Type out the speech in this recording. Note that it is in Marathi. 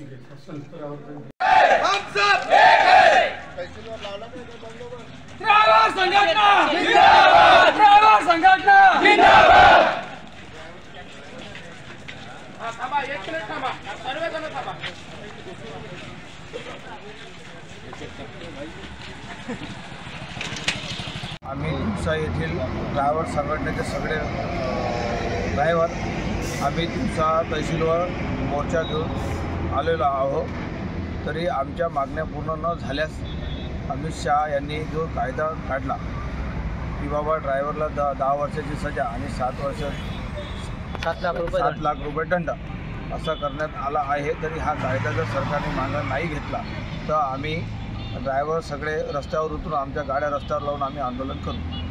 हम सब एक है। ड्राइवर संघटना जिंदाबाद, ड्राइवर संघटना जिंदाबाद। थांबा, एक मिनिट थांबा, सर्वजण थांबा। आम्ही दिवसा येथील ड्रायव्हर संघटनेचे सगळे ड्रायव्हर आम्ही दिवसा तहसीलवर मोर्चा घेऊन आलेलो आहोत। तरी आमच्या मागण्या पूर्ण न झाल्यास अमित शहा यांनी जो कायदा काढला की बाबा ड्रायव्हरला 10 वर्षाची सजा आणि 7 लाख रुपये दंड असा करण्यात आला आहे। तरी हा कायदा जर सरकारने मागे नाही घेतला तर आम्ही ड्रायव्हर सगळे रस्त्यावर उतरून आमच्या गाड्या रस्त्यावर लावून आम्ही आंदोलन करू।